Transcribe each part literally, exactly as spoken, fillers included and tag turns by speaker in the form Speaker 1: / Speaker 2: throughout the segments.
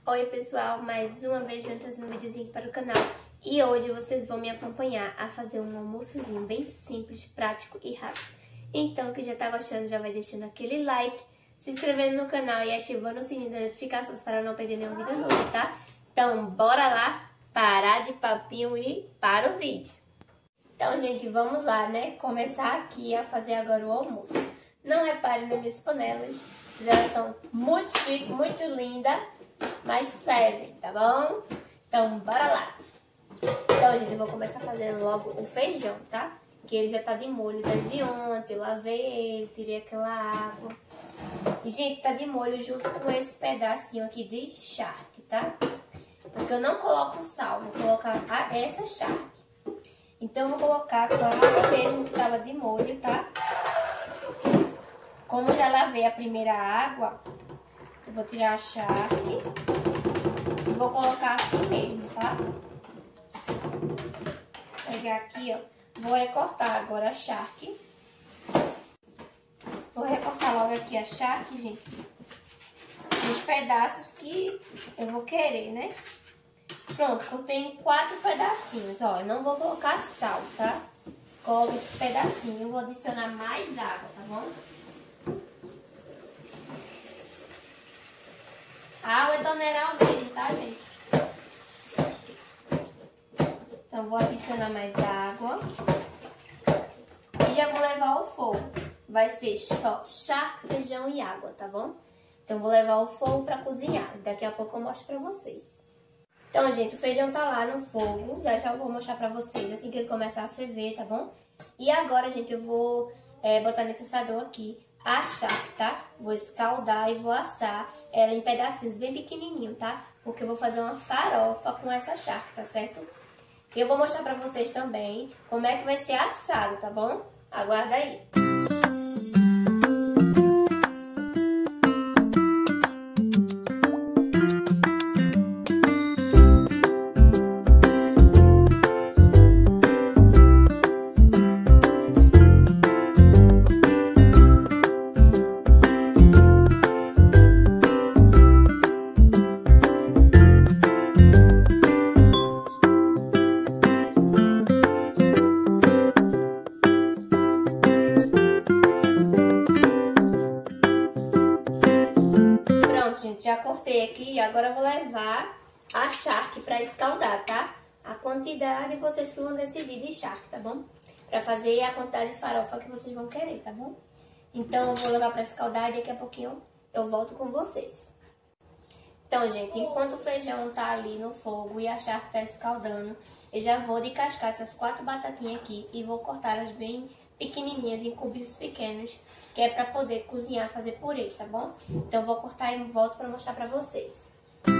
Speaker 1: Oi pessoal, mais uma vez eu trazendo um videozinho para o canal e hoje vocês vão me acompanhar a fazer um almoçozinho bem simples, prático e rápido. Então, quem já tá gostando já vai deixando aquele like, se inscrevendo no canal e ativando o sininho das notificações para não perder nenhum vídeo novo, tá? Então, bora lá, parar de papinho e para o vídeo. Então, gente, vamos lá, né? Começar aqui a fazer agora o almoço. Não reparem nas minhas panelas, elas são muito chique, muito linda, mas servem, tá bom? Então, bora lá. Então, gente, eu vou começar fazendo logo o feijão, tá? Que ele já tá de molho desde ontem, eu lavei ele, tirei aquela água. E, gente, tá de molho junto com esse pedacinho aqui de charque, tá? Porque eu não coloco sal, vou colocar essa charque. Então, eu vou colocar com a água mesmo que tava de molho, tá? Como já lavei a primeira água, eu vou tirar a charque e vou colocar assim mesmo, tá? Vou pegar aqui, ó. Vou recortar agora a charque. Vou recortar logo aqui a charque, gente. Os pedaços que eu vou querer, né? Pronto, cortei em quatro pedacinhos, ó. Eu não vou colocar sal, tá? Coloco esses pedacinhos, eu vou adicionar mais água, tá bom? A água é tonelal mesmo, tá, gente? Então, vou adicionar mais água. E já vou levar ao fogo. Vai ser só charque, feijão e água, tá bom? Então, vou levar ao fogo pra cozinhar. Daqui a pouco eu mostro pra vocês. Então, gente, o feijão tá lá no fogo. Já já eu vou mostrar pra vocês assim que ele começar a ferver, tá bom? E agora, gente, eu vou é, botar nesse assador aqui a charque, tá? Vou escaldar e vou assar ela em pedacinhos bem pequenininhos, tá? Porque eu vou fazer uma farofa com essa charque, tá certo? Eu vou mostrar pra vocês também como é que vai ser assado, tá bom? Aguarda aí. Gente, já cortei aqui e agora eu vou levar a charque para escaldar, tá? A quantidade vocês que vão decidir de charque, tá bom? Para fazer a quantidade de farofa que vocês vão querer, tá bom? Então eu vou levar para escaldar e daqui a pouquinho eu volto com vocês. Então, gente, enquanto o feijão tá ali no fogo e a charque tá escaldando, eu já vou descascar essas quatro batatinhas aqui e vou cortá-las bem pequenininhas, em cubinhos pequenos, que é pra poder cozinhar, fazer purê, tá bom? Então, vou cortar e volto pra mostrar pra vocês.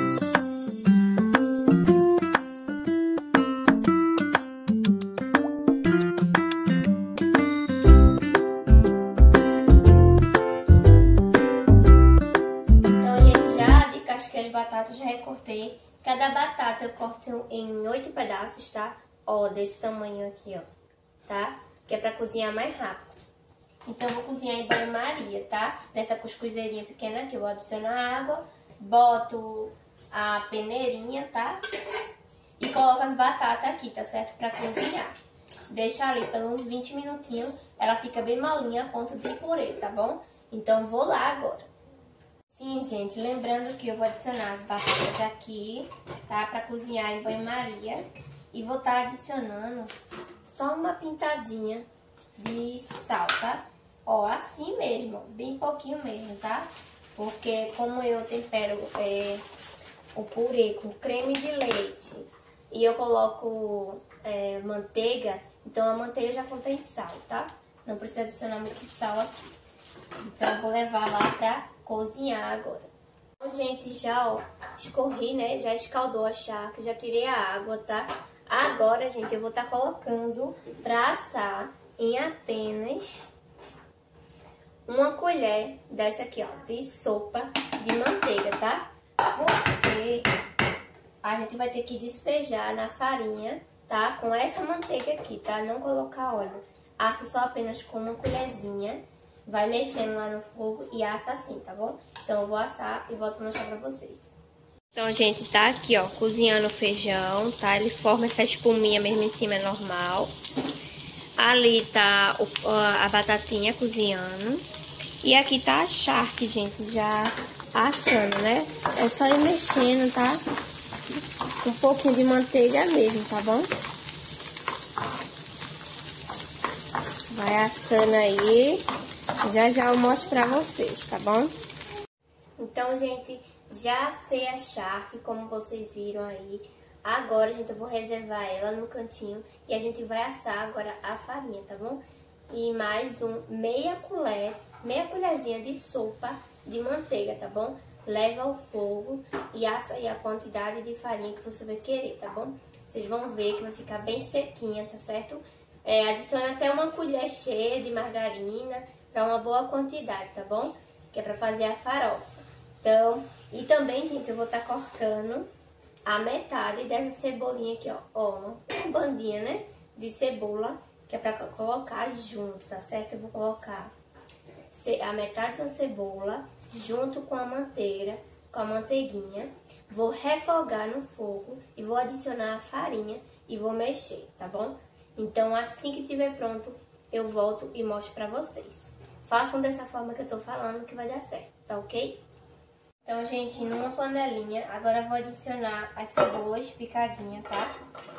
Speaker 1: Então, gente, já descasquei as batatas, já recortei. Cada batata eu corto em oito pedaços, tá? Ó, desse tamanho aqui, ó, tá? Que é pra cozinhar mais rápido. Então, eu vou cozinhar em banho-maria, tá? Nessa cuscuzeirinha pequena aqui, eu vou adicionar água, boto a peneirinha, tá? E coloco as batatas aqui, tá certo? Pra cozinhar. Deixa ali pelos uns vinte minutinhos, ela fica bem molinha a ponto de purê, tá bom? Então, vou lá agora. Sim, gente, lembrando que eu vou adicionar as batatas aqui, tá? Pra cozinhar em banho-maria. E vou estar adicionando só uma pintadinha de sal, tá? Ó, assim mesmo, bem pouquinho mesmo, tá? Porque como eu tempero é, o purê com creme de leite e eu coloco é, manteiga, então a manteiga já contém sal, tá? Não precisa adicionar muito sal aqui. Então eu vou levar lá pra cozinhar agora. Então, gente, já ó, escorri, né? Já escaldou a charque, já tirei a água, tá? Agora, gente, eu vou estar colocando pra assar em apenas uma colher dessa aqui, ó, de sopa de manteiga, tá? Porque a gente vai ter que despejar na farinha, tá? Com essa manteiga aqui, tá? Não colocar óleo. Assa só apenas com uma colherzinha. Vai mexendo lá no fogo e assa assim, tá bom? Então eu vou assar e volto pra mostrar pra vocês. Então, gente, tá aqui, ó, cozinhando o feijão, tá? Ele forma essa espuminha mesmo em cima, é normal. Ali tá o, a batatinha cozinhando. E aqui tá a charque, gente, já assando, né? É só ir mexendo, tá? Um pouquinho de manteiga mesmo, tá bom? Vai assando aí. Já já eu mostro pra vocês, tá bom? Então, gente, já assei a charque, como vocês viram aí. Agora, gente, eu vou reservar ela no cantinho e a gente vai assar agora a farinha, tá bom? E mais um meia colher, meia colherzinha de sopa de manteiga, tá bom? Leva ao fogo e assa aí a quantidade de farinha que você vai querer, tá bom? Vocês vão ver que vai ficar bem sequinha, tá certo? É, adiciona até uma colher cheia de margarina para uma boa quantidade, tá bom? Que é para fazer a farofa. Então, e também, gente, eu vou estar tá cortando a metade dessa cebolinha aqui, ó. Ó, uma bandinha, né? De cebola, que é para colocar junto, tá certo? Eu vou colocar a metade da cebola junto com a manteiga, com a manteiguinha. Vou refogar no fogo e vou adicionar a farinha e vou mexer, tá bom? Então, assim que estiver pronto, eu volto e mostro pra vocês. Façam dessa forma que eu tô falando que vai dar certo, tá ok? Então, gente, numa panelinha, agora eu vou adicionar as cebolas picadinhas, tá?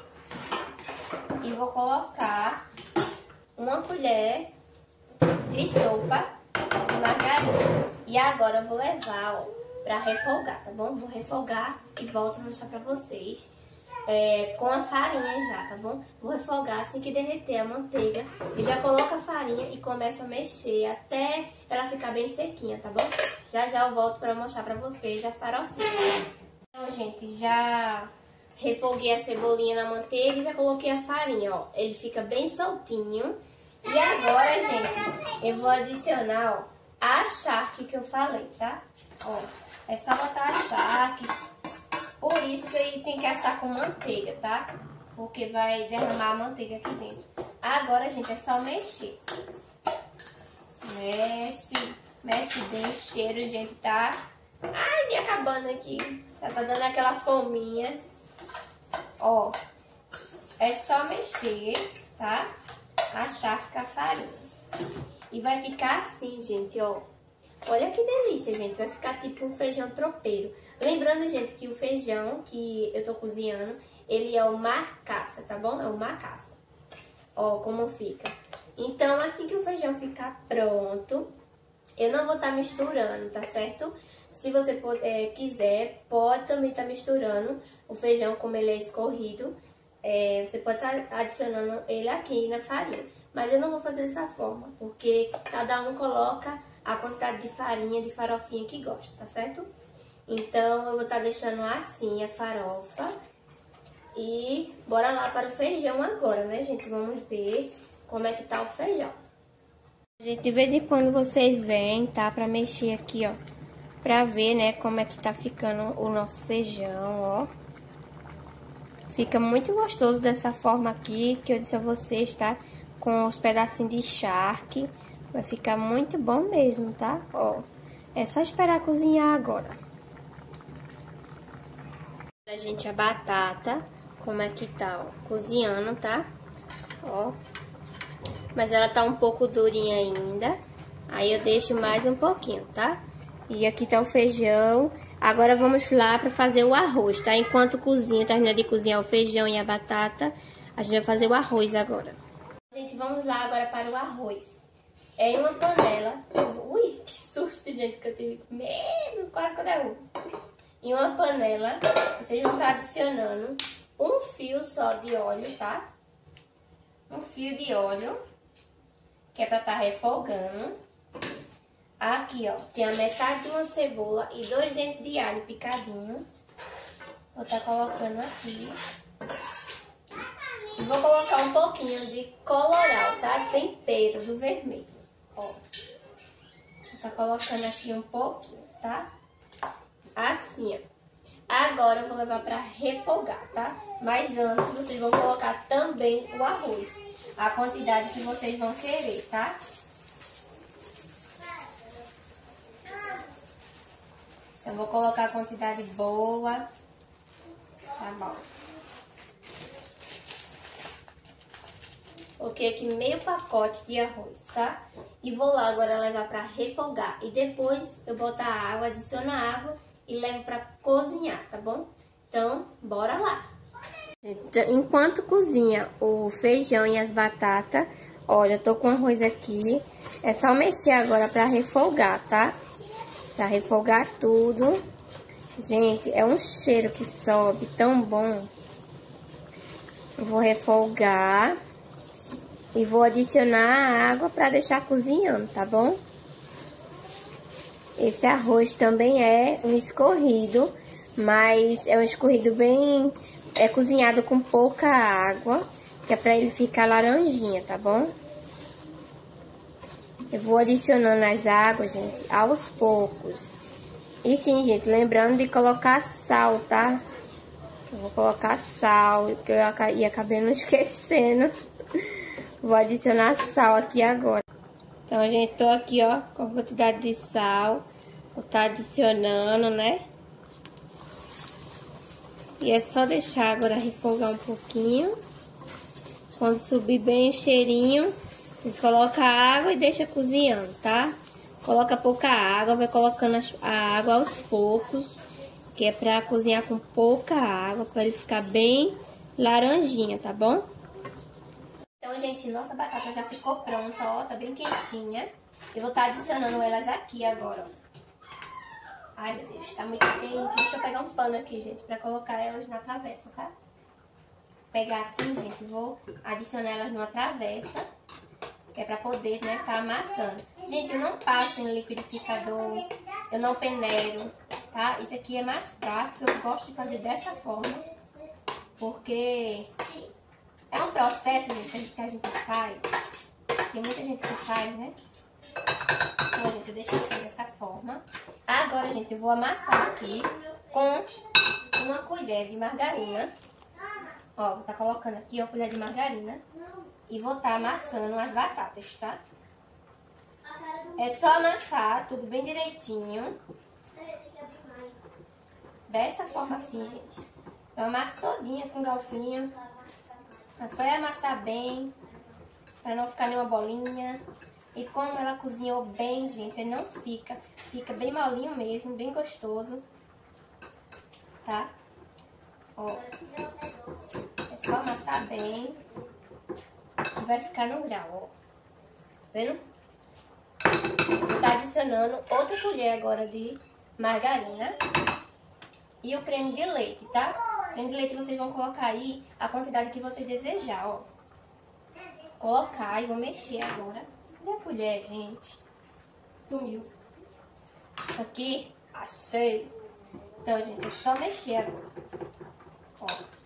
Speaker 1: E vou colocar uma colher de sopa de margarina. E agora eu vou levar, ó, pra refogar, tá bom? Vou refogar e volto a mostrar pra vocês. É, com a farinha já, tá bom? Vou refogar assim que derreter a manteiga. E já coloco a farinha e começo a mexer até ela ficar bem sequinha, tá bom? Já já eu volto pra mostrar pra vocês a farofinha. Então, gente, já refoguei a cebolinha na manteiga e já coloquei a farinha, ó. Ele fica bem soltinho. E agora, gente, eu vou adicionar, ó, a charque que eu falei, tá? Ó, é só botar a charque. Por isso que aí tem que assar com manteiga, tá? Porque vai derramar a manteiga aqui dentro. Agora, gente, é só mexer. Mexe, mexe bem o cheiro, gente, tá? Ai, me acabando aqui. Já tá dando aquela fominha. Ó, é só mexer, tá? Achar ficar farinha. E vai ficar assim, gente, ó. Olha que delícia, gente. Vai ficar tipo um feijão tropeiro. Lembrando, gente, que o feijão que eu tô cozinhando, ele é o macaça, tá bom? É o macaça. Ó, como fica. Então, assim que o feijão ficar pronto, eu não vou estar tá misturando, tá certo? Se você é, quiser, pode também estar tá misturando o feijão como ele é escorrido. É, você pode estar tá adicionando ele aqui na farinha. Mas eu não vou fazer dessa forma, porque cada um coloca a quantidade de farinha, de farofinha que gosta, tá certo? Então, eu vou estar tá deixando assim a farofa. E bora lá para o feijão agora, né, gente? Vamos ver como é que tá o feijão. Gente, de vez em quando vocês vêm, tá? Pra mexer aqui, ó. Pra ver, né, como é que tá ficando o nosso feijão, ó. Fica muito gostoso dessa forma aqui, que eu disse a vocês, tá? Com os pedacinhos de charque. Vai ficar muito bom mesmo, tá? Ó, é só esperar cozinhar agora. A gente, a batata, como é que tá, ó, cozinhando, tá? Ó, mas ela tá um pouco durinha ainda. Aí eu deixo mais um pouquinho, tá? E aqui tá o feijão. Agora vamos lá pra fazer o arroz, tá? Enquanto cozinha, termina de cozinhar o feijão e a batata, a gente vai fazer o arroz agora. Gente, vamos lá agora para o arroz. É em uma panela. Ui, que susto, gente, que eu tive medo, quase que eu derrubo. Em uma panela, vocês vão estar adicionando um fio só de óleo, tá? Um fio de óleo, que é pra estar refogando. Aqui, ó, tem a metade de uma cebola e dois dentes de alho picadinho. Vou estar colocando aqui. E vou colocar um pouquinho de colorau, tá? Tempero do vermelho, ó. Vou estar colocando aqui um pouquinho, tá? Assim, ó. Agora eu vou levar pra refogar, tá? Mas antes, vocês vão colocar também o arroz. A quantidade que vocês vão querer, tá? Eu vou colocar a quantidade boa. Tá bom. Coloquei aqui meio pacote de arroz, tá? E vou lá agora levar pra refogar. E depois eu boto a água, adiciono a água e levo pra cozinhar, tá bom? Então, bora lá! Enquanto cozinha o feijão e as batatas, ó, já tô com o arroz aqui. É só mexer agora pra refogar, tá? Pra refogar tudo. Gente, é um cheiro que sobe tão bom. Eu vou refogar. E vou adicionar a água para deixar cozinhando, tá bom? Esse arroz também é um escorrido, mas é um escorrido bem... É cozinhado com pouca água, que é para ele ficar laranjinha, tá bom? Eu vou adicionando as águas, gente, aos poucos. E sim, gente, lembrando de colocar sal, tá? Eu vou colocar sal, que eu ia acabei não esquecendo. Vou adicionar sal aqui agora. Então, gente, tô aqui, ó, com a quantidade de sal. Vou tá adicionando, né? E é só deixar agora refogar um pouquinho. Quando subir bem o cheirinho, vocês colocam a água e deixa cozinhando, tá? Coloca pouca água, vai colocando a água aos poucos, que é pra cozinhar com pouca água, para ele ficar bem laranjinha, tá bom? Então, gente, nossa batata já ficou pronta, ó, tá bem quentinha. Eu vou estar adicionando elas aqui agora, ó. Ai, meu Deus, tá muito quente. Deixa eu pegar um pano aqui, gente, pra colocar elas na travessa, tá? Pegar assim, gente, vou adicionar elas numa travessa, que é pra poder, né, tá amassando. Gente, eu não passo em liquidificador, eu não peneiro, tá? Isso aqui é mais prático, eu gosto de fazer dessa forma, porque... É um processo, gente, que a gente faz. Tem muita gente que faz, né? Então, gente, eu deixo assim dessa forma. Agora, gente, eu vou amassar aqui com uma colher de margarina. Ó, vou estar colocando aqui uma colher de margarina. E vou estar amassando as batatas, tá? É só amassar tudo bem direitinho. Dessa forma assim, gente. Eu amasso todinha com galfinho. É só amassar bem, pra não ficar nenhuma bolinha. E como ela cozinhou bem, gente, ele não fica. Fica bem molinho mesmo, bem gostoso. Tá? Ó. É só amassar bem. E vai ficar no grau, ó. Tá vendo? Vou estar adicionando outra colher agora de margarina. E o creme de leite, tá? O creme de leite vocês vão colocar aí a quantidade que vocês desejar, ó. Colocar e vou mexer agora. Cadê a colher, gente? Sumiu. Aqui, achei. Então, gente, é só mexer agora. Ó.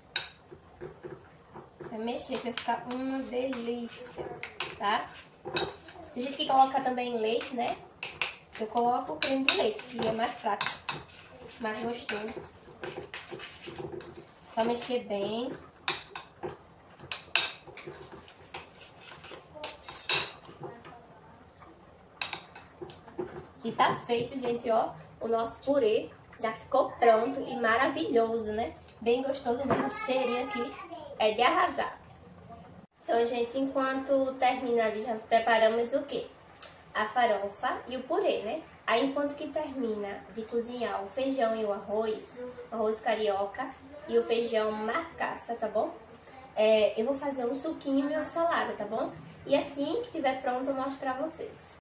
Speaker 1: Vai mexer que vai ficar uma delícia, tá? Tem gente que coloca também leite, né? Eu coloco o creme de leite, que é mais prático, mais gostoso. Só mexer bem. E tá feito, gente, ó. O nosso purê já ficou pronto e maravilhoso, né? Bem gostoso mesmo. O cheirinho aqui é de arrasar. Então, gente, enquanto termina ali, já preparamos o quê? A farofa e o purê, né? Aí, enquanto que termina de cozinhar o feijão e o arroz, o arroz carioca e o feijão marcaça, tá bom? É, eu vou fazer um suquinho e uma salada, tá bom? E assim que tiver pronto, eu mostro pra vocês.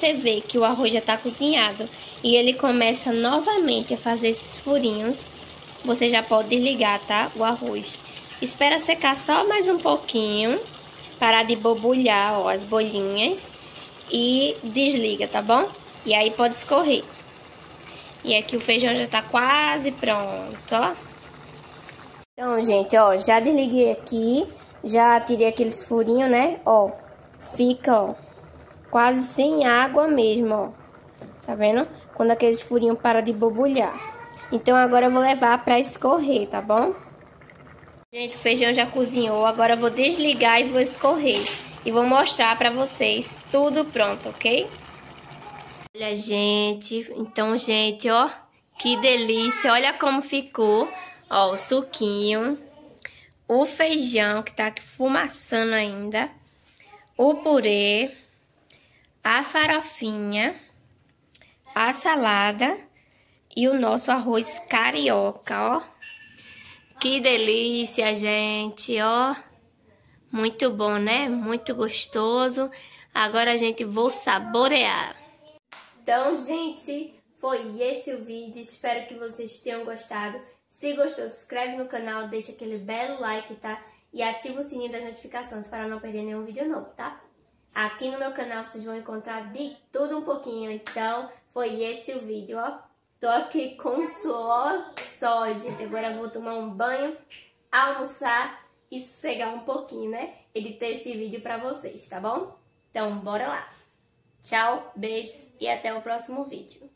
Speaker 1: você vê que o arroz já tá cozinhado e ele começa novamente a fazer esses furinhos, você já pode desligar, tá? O arroz. Espera secar só mais um pouquinho, parar de borbulhar, ó, as bolinhas, e desliga, tá bom? E aí pode escorrer. E aqui o feijão já tá quase pronto, ó. Então, gente, ó, já desliguei aqui, já tirei aqueles furinhos, né? Ó, fica, ó, quase sem água mesmo, ó. Tá vendo? Quando aqueles furinhos param de borbulhar. Então, agora eu vou levar pra escorrer, tá bom? Gente, o feijão já cozinhou, agora eu vou desligar e vou escorrer. E vou mostrar pra vocês tudo pronto, ok? Olha, gente, então, gente, ó, que delícia, olha como ficou. Ó, o suquinho, o feijão que tá aqui fumaçando ainda, o purê, a farofinha, a salada e o nosso arroz carioca, ó. Que delícia, gente, ó. Muito bom, né? Muito gostoso. Agora a gente vai saborear. Então, gente, foi esse o vídeo. Espero que vocês tenham gostado. Se gostou, se inscreve no canal, deixa aquele belo like, tá? E ativa o sininho das notificações para não perder nenhum vídeo novo, tá? Aqui no meu canal vocês vão encontrar de tudo um pouquinho. Então, foi esse o vídeo, ó. Tô aqui com suor só, gente. Agora eu vou tomar um banho, almoçar e sossegar um pouquinho, né? Editar esse vídeo pra vocês, tá bom? Então, bora lá. Tchau, beijos e até o próximo vídeo.